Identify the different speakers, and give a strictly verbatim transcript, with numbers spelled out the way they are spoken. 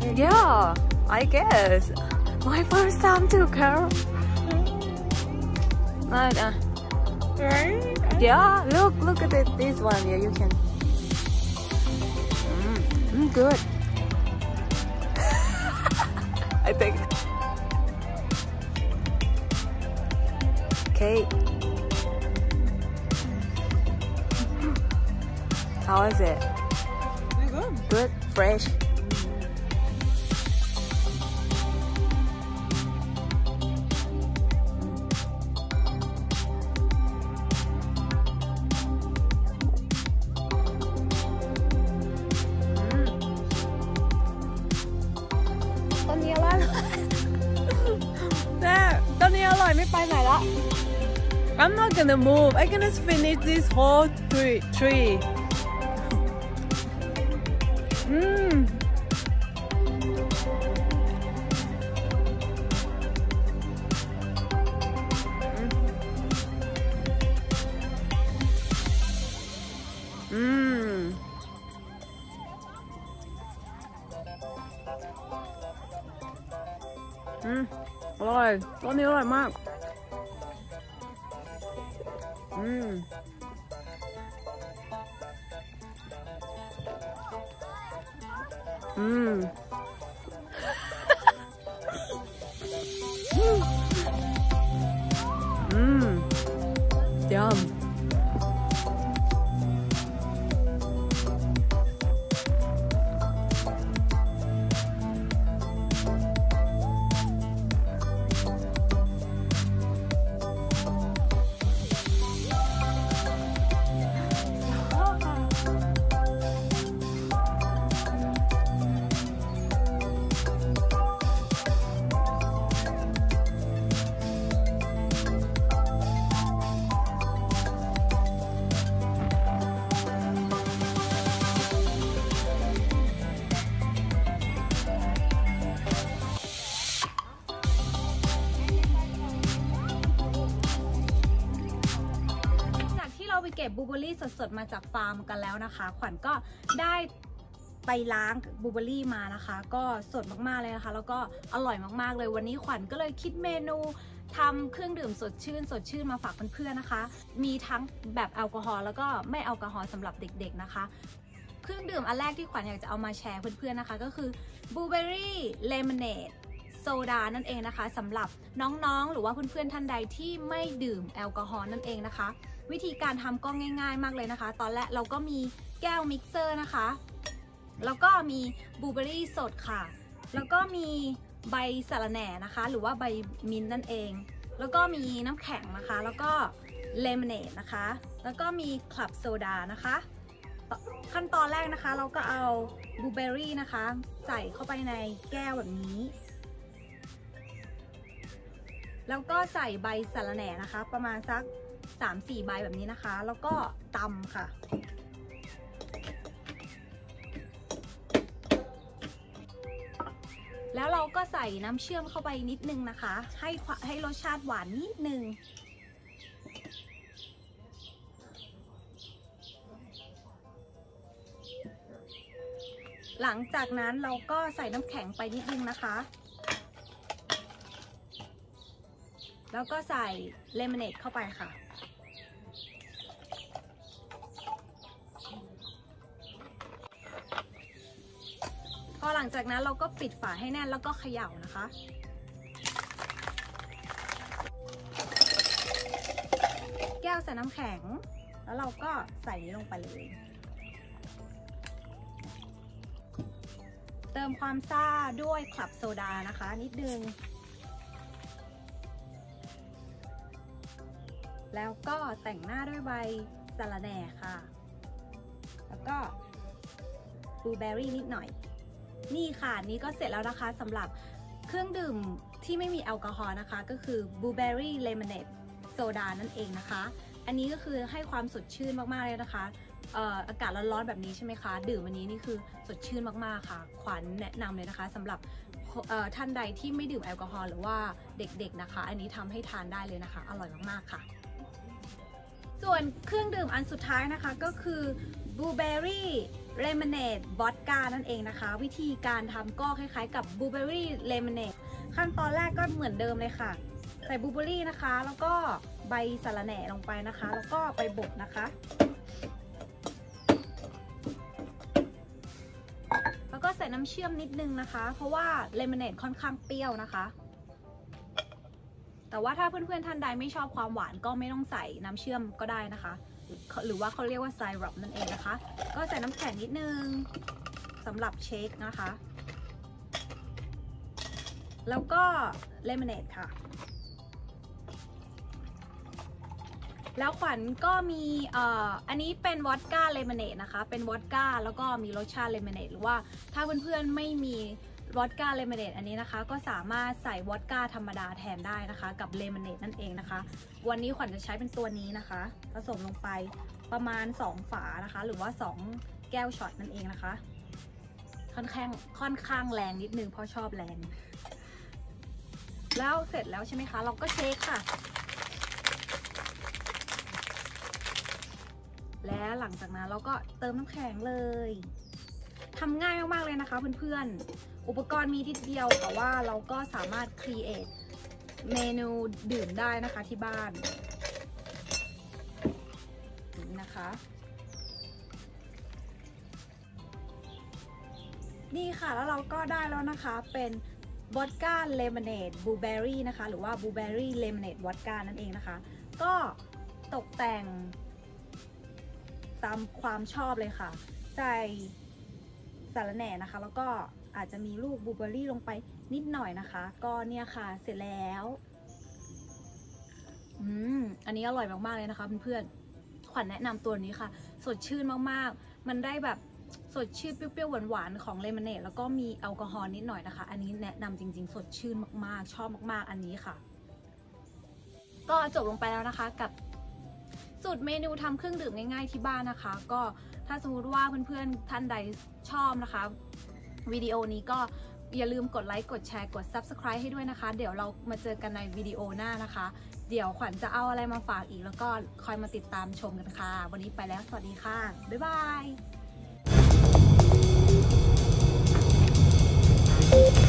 Speaker 1: Yeah, I guess. My first time too, girl. Right, uh,
Speaker 2: Right?
Speaker 1: yeah, look, look at it. This one, yeah, you can. Mm, mm, good. I think. Okay. How is it?
Speaker 2: Very good.
Speaker 1: Good, fresh.
Speaker 2: I'm not gonna move. I'm gonna finish this whole tree. tree. Mmm. Mmm. อืมอร่อยต้นนี้อร่อยมากอืมอืมอืมยำไปเก็บบลูเบอร์รี่สดๆมาจากฟาร์มกันแล้วนะคะขวัญก็ได้ไปล้างบลูเบอร์รี่มานะคะก็สดมากๆเลยนะคะแล้วก็อร่อยมากๆเลยวันนี้ขวัญก็เลยคิดเมนูทำเครื่องดื่มสดชื่นสดชื่นมาฝากเพื่อนๆนะคะมีทั้งแบบแอลกอฮอล์แล้วก็ไม่แอลกอฮอล์สำหรับเด็กๆนะคะเครื่องดื่มอันแรกที่ขวัญอยากจะเอามาแชร์เพื่อนๆนะคะก็คือบลูเบอร์รี่เลมอนเนดโซดานั่นเองนะคะสำหรับน้องๆหรือว่าเพื่อนๆท่านใดที่ไม่ดื่มแอลกอฮอล์นั่นเองนะคะวิธีการทำก็ง่ายๆมากเลยนะคะตอนแรกเราก็มีแก้วมิกเซอร์นะคะแล้วก็มีบลูเบอร์รี่สดค่ะแล้วก็มีใบสะระแหน่นะคะหรือว่าใบมิ้นท์นั่นเองแล้วก็มีน้ำแข็งนะคะแล้วก็เลมอนเนดนะคะแล้วก็มีคลับโซดานะคะขั้นตอนแรกนะคะเราก็เอาบลูเบอร์รี่นะคะใส่เข้าไปในแก้วแบบนี้แล้วก็ใส่ใบสะระแหน่นะคะประมาณสัก สามสี่ ใบแบบนี้นะคะแล้วก็ตำค่ะแล้วเราก็ใส่น้ำเชื่อมเข้าไปนิดนึงนะคะให้ให้รสชาติหวานนิดนึงหลังจากนั้นเราก็ใส่น้ำแข็งไปนิดนึงนะคะแล้วก็ใส่เลมอนเนดเข้าไปค่ะพอหลังจากนั้นเราก็ปิดฝาให้แน่นแล้วก็เขย่านะคะแก้วใส่น้ำแข็งแล้วเราก็ใส่นี้ลงไปเลยเติมความซ่าด้วยคลับโซดานะคะนิดนึงแล้วก็แต่งหน้าด้วยใบสะระแหน่ค่ะแล้วก็บลูเบอร์รี่นิดหน่อยนี่ค่ะนี้ก็เสร็จแล้วนะคะสำหรับเครื่องดื่มที่ไม่มีแอลกอฮอล์นะคะก็คือบลูเบอร์รี่เลมอนเนดโซดานั่นเองนะคะอันนี้ก็คือให้ความสดชื่นมากๆเลยนะคะเอ่ออากาศร้อนๆแบบนี้ใช่ไหมคะดื่มวันนี้นี่คือสดชื่นมากๆค่ะขวัญแนะนำเลยนะคะสำหรับท่านใดที่ไม่ดื่มแอลกอฮอล์หรือว่าเด็กๆนะคะอันนี้ทำให้ทานได้เลยนะคะอร่อยมากๆค่ะส่วนเครื่องดื่มอันสุดท้ายนะคะก็คือบลูเบอร์รี่เลมอนเนดวอดก้านั่นเองนะคะวิธีการทำก็คล้ายๆกับบลูเบอร์รี่เลมอนเนดขั้นตอนแรกก็เหมือนเดิมเลยค่ะใส่บลูเบอร์รี่นะคะแล้วก็ใบสะระแหน่ลงไปนะคะแล้วก็ไปบดนะคะแล้วก็ใส่น้ำเชื่อมนิดนึงนะคะเพราะว่าเลมอนเนดค่อนข้างเปรี้ยวนะคะแต่ว่าถ้าเพื่อนๆท่านใดไม่ชอบความหวานก็ไม่ต้องใส่น้ำเชื่อมก็ได้นะคะหรือว่าเขาเรียกว่าไซรัปนั่นเองนะคะก็ใส่น้ำแข็งนิดนึงสำหรับเชคนะคะแล้วก็เลมอนเนดค่ะแล้วขวัญก็มีเอ่ออันนี้เป็นวอดก้าเลมอนเนดนะคะเป็นวอดก้าแล้วก็มีรสชาติเลมอนเนดหรือว่าถ้าเพื่อนๆไม่มีวอดก้าเลมอนเนดอันนี้นะคะก็สามารถใส่วอดก้าธรรมดาแทนได้นะคะกับเลมอนเนดนั่นเองนะคะวันนี้ขวัญจะใช้เป็นตัวนี้นะคะผสมลงไปประมาณสองฝานะคะหรือว่าสองแก้วช็อตนั่นเองนะคะค่อนข้างค่อนข้างแรงนิดนึงเพราะชอบแรงแล้วเสร็จแล้วใช่ไหมคะเราก็เช็คค่ะและหลังจากนั้นเราก็เติมน้ำแข็งเลยทำง่ายมากๆเลยนะคะเพื่อนๆอุปกรณ์มีทีเดียวแต่ว่าเราก็สามารถ create เมนูดื่มได้นะคะที่บ้านนี่นะคะนี่ค่ะแล้วเราก็ได้แล้วนะคะเป็นวอดก้าเลมอนเนดบลูเบอร์รี่นะคะหรือว่าบลูเบอร์รี่เลมอนเนดวอดก้านั่นเองนะคะก็ตกแต่งตามความชอบเลยค่ะใส่สาระแหน่นะคะแล้วก็อาจจะมีลูกบลูเบอร์รี่ลงไปนิดหน่อยนะคะก็เนี่ยค่ะเสร็จแล้วอืมอันนี้อร่อยมากๆเลยนะคะเพื่อนๆขวัญแนะนำตัวนี้ค่ะสดชื่นมากๆมันได้แบบสดชื่นเปรี้ยวๆหวานๆของเลมอนเนดแล้วก็มีแอลกอฮอล์นิดหน่อยนะคะอันนี้แนะนำจริงๆสดชื่นมากๆชอบมากๆอันนี้ค่ะก็จบลงไปแล้วนะคะกับสูตรเมนูทำเครื่องดื่มง่ายๆที่บ้านนะคะก็ถ้าสมมติว่าเพื่อนๆท่านใดชอบนะคะวิดีโอนี้ก็อย่าลืมกดไลค์กดแชร์กด ซับสไครบ์ ให้ด้วยนะคะเดี๋ยวเรามาเจอกันในวิดีโอหน้านะคะเดี๋ยวขวัญจะเอาอะไรมาฝากอีกแล้วก็คอยมาติดตามชมกันค่ะวันนี้ไปแล้วสวัสดีค่ะบ๊ายบาย